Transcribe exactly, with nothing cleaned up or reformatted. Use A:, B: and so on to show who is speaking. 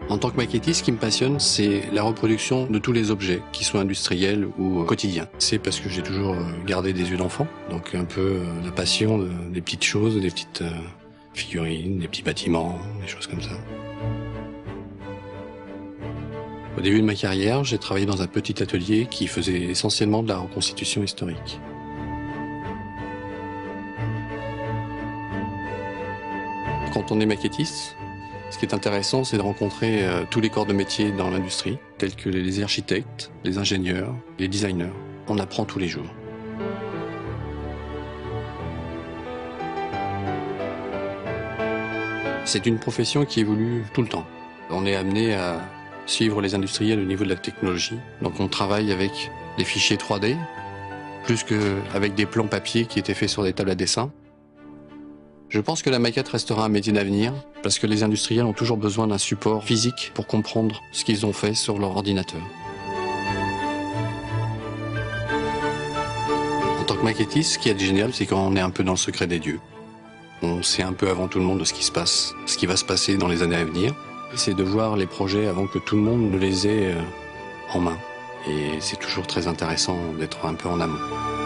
A: En tant que maquettiste, ce qui me passionne, c'est la reproduction de tous les objets, qu'ils soient industriels ou quotidiens. C'est parce que j'ai toujours gardé des yeux d'enfant, donc un peu la passion de, des petites choses, des petites figurines, des petits bâtiments, des choses comme ça. Au début de ma carrière, j'ai travaillé dans un petit atelier qui faisait essentiellement de la reconstitution historique. Quand on est maquettiste, ce qui est intéressant, c'est de rencontrer euh, tous les corps de métier dans l'industrie, tels que les architectes, les ingénieurs, les designers. On apprend tous les jours. C'est une profession qui évolue tout le temps. On est amené à suivre les industriels au niveau de la technologie. Donc on travaille avec des fichiers trois D, plus qu'avec des plans papier qui étaient faits sur des tables à dessin. Je pense que la maquette restera un métier d'avenir parce que les industriels ont toujours besoin d'un support physique pour comprendre ce qu'ils ont fait sur leur ordinateur. En tant que maquettiste, ce qui est génial, c'est qu'on est un peu dans le secret des dieux. On sait un peu avant tout le monde de ce qui se passe, ce qui va se passer dans les années à venir. C'est de voir les projets avant que tout le monde ne les ait en main. Et c'est toujours très intéressant d'être un peu en amont.